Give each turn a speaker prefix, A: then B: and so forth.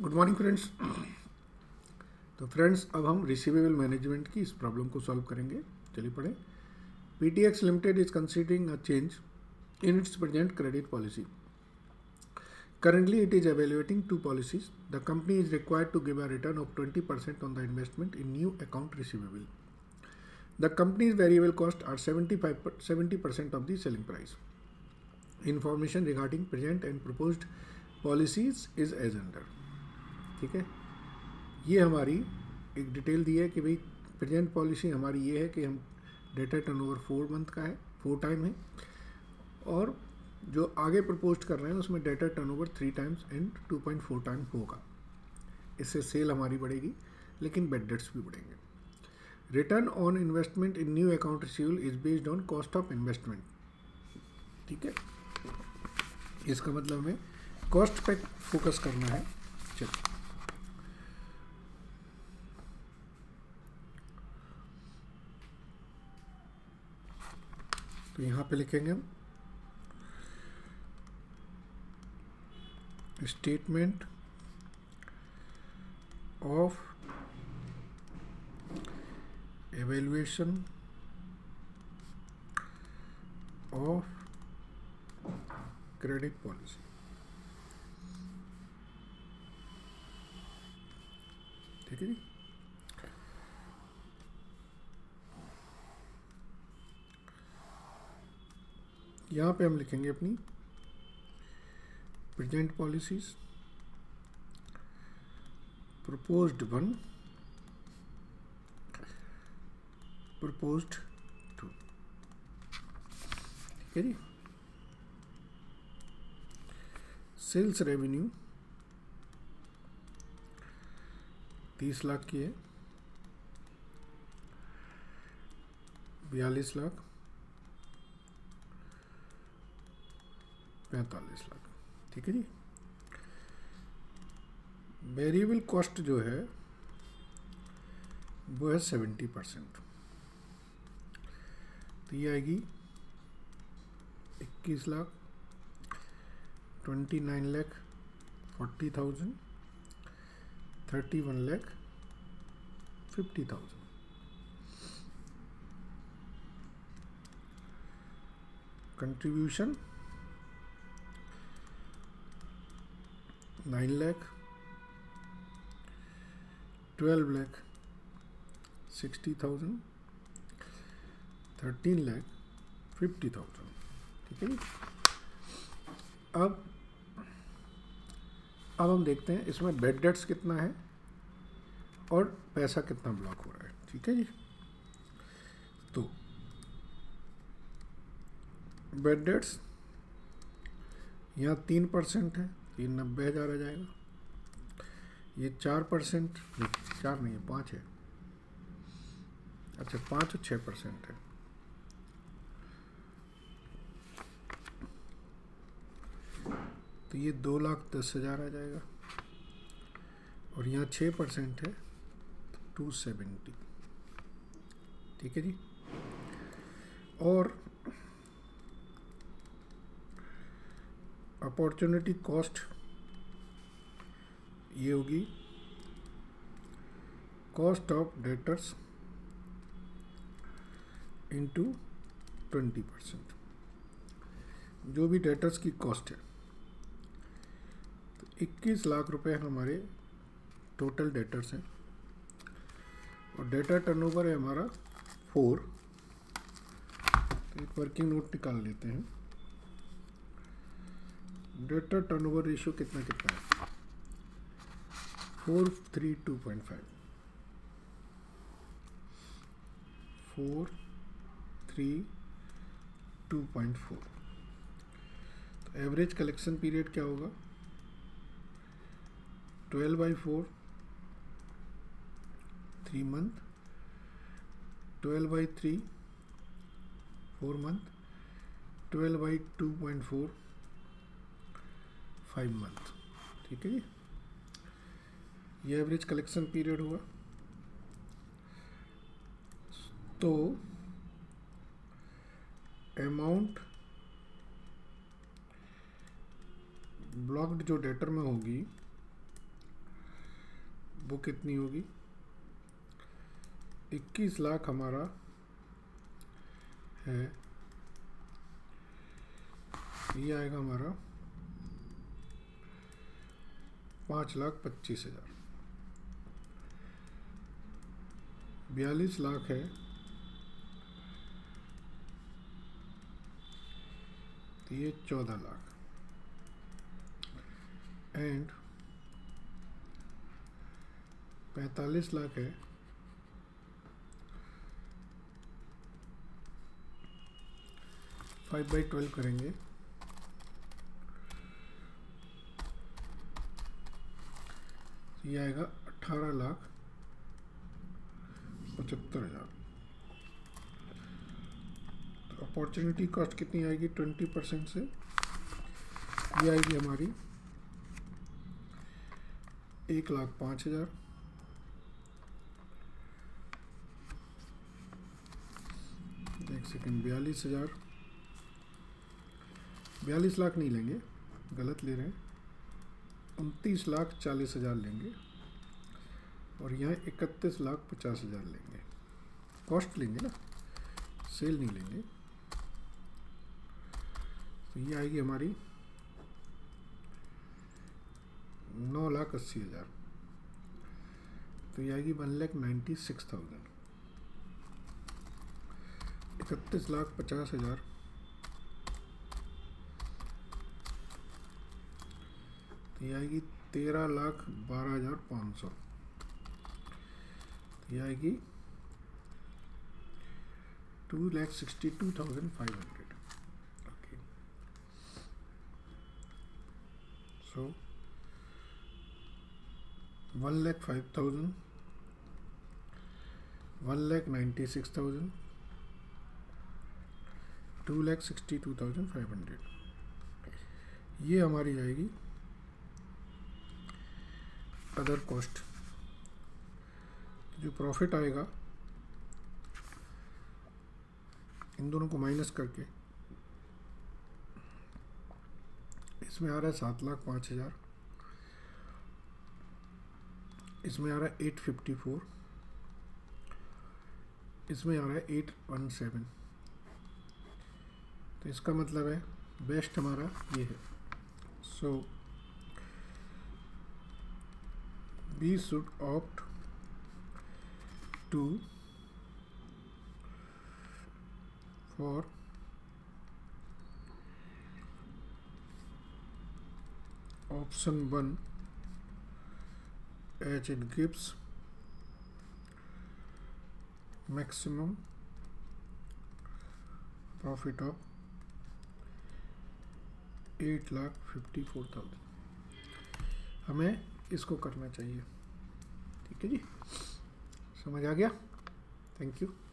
A: Good morning friends. तो friends, अब हम रिसीवेबल मैनेजमेंट की इस प्रॉब्लम को सॉल्व करेंगे। चलिए पढ़ें। PTX limited is considering a change in its present credit policy. Currently, it is evaluating two policies. The company is required to give a return of 20% on the investment in new account receivable. The company's variable costs are 70% of the selling price. Information regarding present and proposed policies is as under. ठीक है, ये हमारी एक detail दी है कि भाई present policy हमारी ये है कि हम डेटा टर्नओवर 4 मंथ का है, 4 टाइम है, और जो आगे प्रपोज कर रहे हैं उसमें data turnover 3 times and 2.4 time होगा। इससे सेल हमारी बढ़ेगी लेकिन बेड डेट्स भी बढ़ेंगे। Return on investment in new account receivable is based on cost of investment. ठीक है, इसका मतलब हमें कॉस्ट पे फोकस करना है। चलो, तो यहाँ पे लिखेंगे हम statement of evaluation of credit policy. ठीक है जी। यहाँ पे हम लिखेंगे अपनी प्रेजेंट पॉलिसीज, प्रपोज्ड 1, प्रपोज्ड 2। ठीक है जी। सेल्स रेवेन्यू 30 लाख की है, 42 लाख, 45 लाख। ठीक है जी। वेरिएबल कॉस्ट जो है वो है 70%, तो ये आएगी 21 लाख, 29 लाख 40,000, 31 लाख 50,000। कंट्रीब्यूशन 9 लाख, 12 लाख 60,000, 13 लाख 50,000। ठीक है जी। अब हम देखते हैं इसमें बेड डेट्स कितना है और पैसा कितना ब्लॉक हो रहा है। ठीक है जी। तो बेड डेट्स यहाँ 3% है, 90,000 आ जाएगा। ये 4%, 4 नहीं है, 5 है। अच्छा, 5 और 6% है। तो ये 2,10,000 आ जाएगा, और यहाँ 6% है, 270। ठीक है जी। और अपॉर्चुनिटी कॉस्ट ये होगी कॉस्ट ऑफ डेटर्स इंटू 20%, जो भी डेटर्स की कॉस्ट है। तो 21 लाख रुपए हमारे टोटल डेटर्स हैं, और डेटा टर्नओवर है हमारा 4। तो एक वर्किंग नोट निकाल लेते हैं। डेटा टर्नओवर रेशियो कितना है? 432.5, 432.4। तो एवरेज कलेक्शन पीरियड क्या होगा? 12/4 3 मंथ, 12/3 4 मंथ, 12/2.4 5 मंथ। ठीक है जी। ये एवरेज कलेक्शन पीरियड हुआ। तो अमाउंट ब्लॉक्ड जो डेटर में होगी बुक कितनी होगी, 21 लाख हमारा है, ये आएगा हमारा 5,25,000। 42 लाख है तो ये 14 लाख। एंड 45 लाख है, फाइव बाई 12 करेंगे, ये आएगा 18,75,000। तो अपॉर्चुनिटी कॉस्ट कितनी आएगी 20% से, ये आएगी हमारी 1,05,000। एक सेकेंड, 42,000, 42 लाख नहीं लेंगे, गलत ले रहे हैं, 29,40,000 लेंगे और यहाँ 31,50,000 लेंगे। कॉस्ट लेंगे ना, सेल नहीं लेंगे। तो ये आएगी हमारी 9,80,000। तो ये आएगी 1,96,000। 31,50,000 ये आएगी 13,12,500। ये आएगी 2,62,500। Okay, so 1,05,000, 1,96,000, 2,62,500। ये हमारी जाएगी अदर कॉस्ट। जो प्रॉफिट आएगा इन दोनों को माइनस करके इसमें आ रहा है 7,05,000, इसमें आ रहा है 854, इसमें आ रहा है 817। तो इसका मतलब है बेस्ट हमारा ये है। सो we should opt to for option 1 as it gives maximum profit of 8,54,000। हमें इसको करना चाहिए। ठीक है जी, समझ आ गया? Thank you.